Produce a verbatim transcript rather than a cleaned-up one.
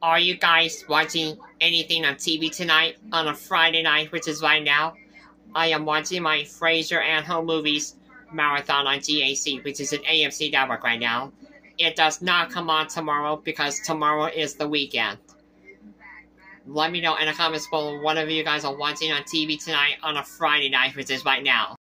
Are you guys watching anything on T V tonight on a Friday night, which is right now? I am watching my Frasier and Home Movies marathon on G A C, which is an A M C network right now. It does not come on tomorrow because tomorrow is the weekend. Let me know in the comments below what of you guys are watching on T V tonight on a Friday night, which is right now.